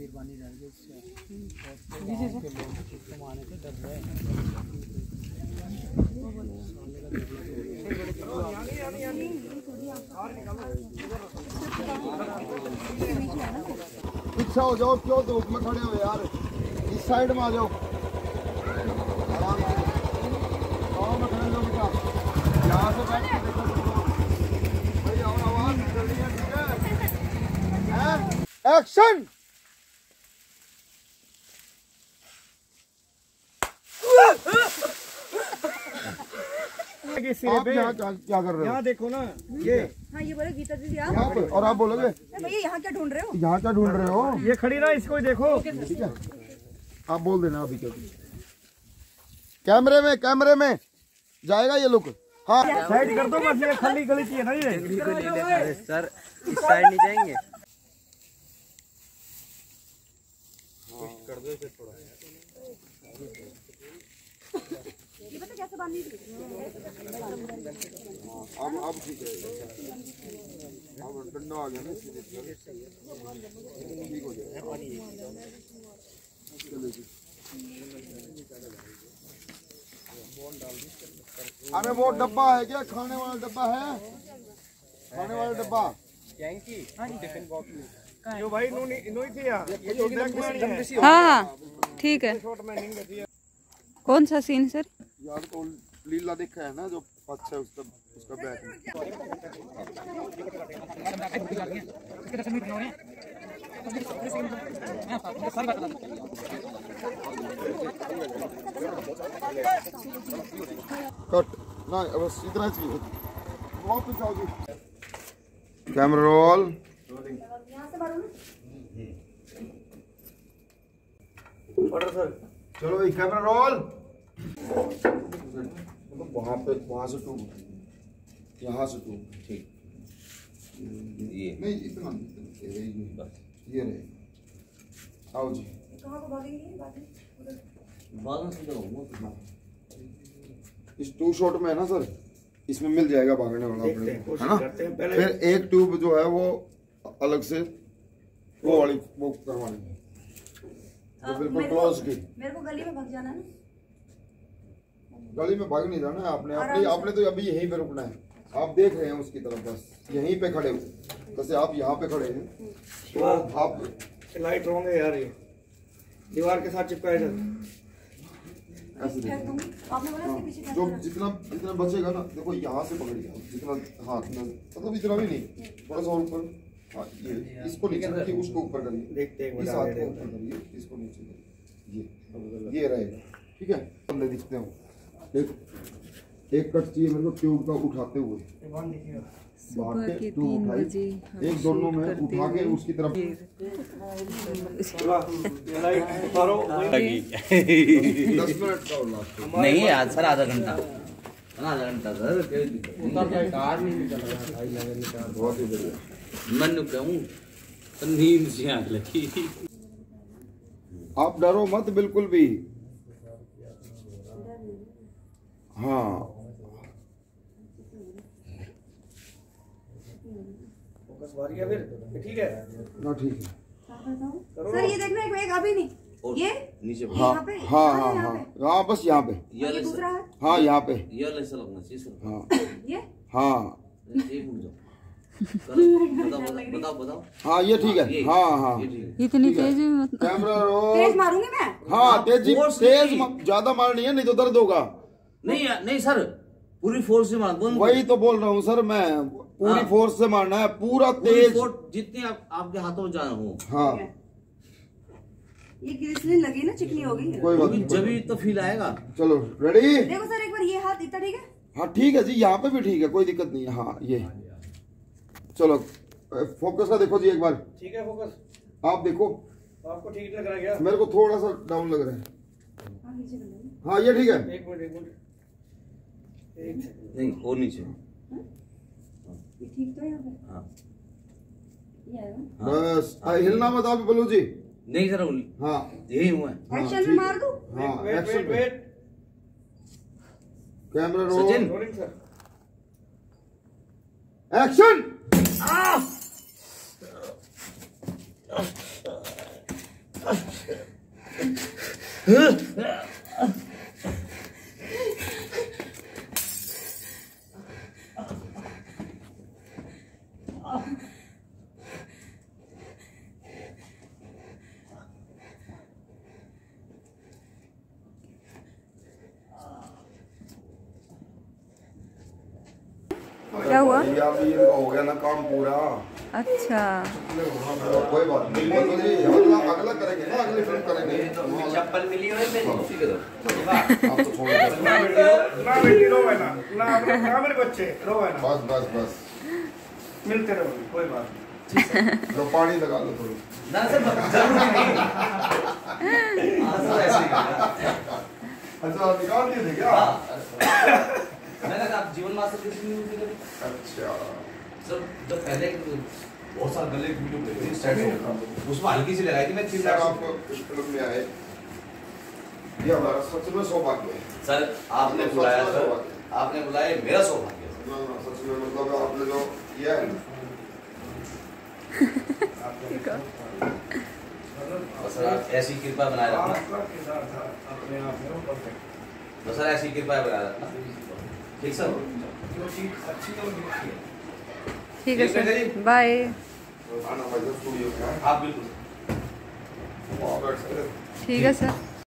पानी डाल के इससे गाँव के लोग इसको मारने से डर रहे हैं। पीछे हो जाओ, क्यों धूप में खड़े हो यार, इस साइड में आ जाओ, आराम से गाँव में खड़े हो बेटा, यहाँ से बैठ के देखो भाई, आवाज निकल रही है, ठीक है? एक्शन। आप यहाँ क्या कर रहे हो? यहाँ देखो ना ये। हाँ ये बोले गीता दीदी आप यहाँ पे, और आप बोलोगे भैया यहाँ क्या ढूंढ रहे हो? यहाँ क्या ढूंढ रहे हो? ये खड़ी ना, इसको देखो। ठीक है, आप बोल देना अभी क्या। कैमरे में जाएगा ये लुक। हाँ साइड कर दो बस, ये खाली गली चाहिए ना ये। सर इस साइड नहीं जाएंगे? कर दो इसे थोड़ा। ये पता कैसे बांधनी थी? अब ठीक है, अब ठंडा आ गया ना, ठीक हो जाएगा। अरे वो डब्बा है क्या, खाने वाला डब्बा है? खाने वाला डब्बा जो भाई नोई थी यार, हाँ ठीक है। कौन सा सीन सर? यार तो लीला देखा है ना, जो अच्छा है उसका बैग कट ना, बस इतना चाहिए। वापस आओ जी, कैमरा रोल। चलो भाई कैमरा रोल। वहाँ से टू, यहाँ से टू, ठीक ये नहीं, इतना ये रहे। आओ जी, कहाँ को भागेंगे? इस टू शॉट में है ना सर, इसमें मिल जाएगा भागने वाला अपने को, है ना? फिर एक ट्यूब जो है वो अलग से वो वाली वो करवानी है, तो बिल्कुल क्लोज की। मेरे को गली में भाग जाना है। गली में भाग नहीं जाना है आपने, आपने तो अभी यहीं पे रुकना है। आप देख रहे हैं उसकी तरफ, बस यहीं पे खड़े हो, जैसे आप यहाँ पे खड़े हैं तो आप लाइट होंगे यार, ये दीवार के साथ चिपकाए जाते। आपने बोला इसके पीछे जो जितना बचेगा ना, देखो यहाँ से पकड़िए जितना, हाथ में मतलब इतना भी नहीं, थोड़ा सा ऊपर। हाँ ये इसको नीचे रखिए, उसको ऊपर करिए, इस हाथ को ऊपर करिए, इसको नीचे करिए, ये रहेगा, ठीक है? बंदे दिखते हो, एक कट चाहिए मेरे को ट्यूब का उठाते हुए, सुबह के 3 बजे एक दोनों में उठा के उसकी तरफ। 10 मिनट का नहीं यार सर, आधा घंटा सर, बहुत ही बढ़िया। मैं कहूँ तो नींद से आग लगी। आप डरो मत बिल्कुल भी। हाँ फिर ठीक है ना, ठीक है सर। ये देखना एक अभी नहीं, ये नीचे हाँ यहाँ पे, हाँ हाँ हाँ हाँ, बस यहाँ पे, ये दूसरा है। हाँ यहाँ पे, ये ऐसा लगना चाहिए सर। हाँ ये हाँ एक मिनट बताओ बताओ। हाँ ये ठीक है, हाँ हाँ इतनी तेज कैमरा रोल। तेज मारूंगी मैं। हाँ तेज ज्यादा मारनी है, नहीं तो दर्द होगा। नहीं सर, पूरी फोर्स से मारना। वही तो बोल रहा हूँ सर मैं, पूरी फोर्स से मारना है, पूरा तेज, जितनी आपके हाथों में जाना हो। हाँ ये ग्लिसरीन लगी ना, चिकनी होगी। कोई बात नहीं, जब भी तो फील आएगा। चलो रेडी। देखो सर एक बार ये हाथ इतना ठीक है। हाँ ठीक है जी, यहाँ पे भी ठीक है, कोई दिक्कत नहीं है। हाँ ये चलो, फोकस का देखो जी एक बार। ठीक है, फोकस आप देखो, आपको ठीक लग रहा है क्या? मेरे को थोड़ा सा डाउन लग रहा है। हाँ ये ठीक है। एक मिनट नहीं, और नीचे। ये ठीक तो है यहाँ पे। हाँ ये है ना? बस हिलना मत आप बोलो जी। नहीं सर, हाँ यही हुआ है। एक्शन में मार दूं? हाँ एक्शन पे। Wait camera roll, rolling sir, action. क्या हुआ? अभी हो गया ना काम पूरा। अच्छा कोई बात नहीं, अगला करेंगे ना, अगली फिल्म करेंगे। चप्पल मिली और मैं उसी के दो आप तो छोड़ दो ना बेटी रो है ना, ना मेरे बच्चे रो है ना, बस बस बस मिलते रहो, कोई बात नहीं। लो पानी लगा लो थोड़ी। ना सर जरूरी नहीं। ऐसे ही अच्छा निकाल दिए थे क्या? मैंने कहा आप जीवन मास्टर किसी भी यूज करें। अच्छा सर जब पहले बहुत साल पहले एक वीडियो देखी थी स्टार्ट उसमें हल्की सी लगाई थी मैं 3 सर लाख आप इस फिल्म में आए, ये हमारा सच में सौभाग्य है। सर आपने बुलाया सर, आपने बुलाया मेरा सौभाग्य है। ना ना सच में मतलब आपने जो किया है ना, और सर आप ऐसी कृपा बनाए रखना। अपने आप में परफेक्ट। तो सर ऐसी कृपा बनाए रखना, ठीक सर? जो चीज अच्छी तो दिखती है। ठीक है सर, बाय। आना भाई स्टूडियो में आप बिल्कुल वहाँ बैठ सकते हैं। ठीक है सर।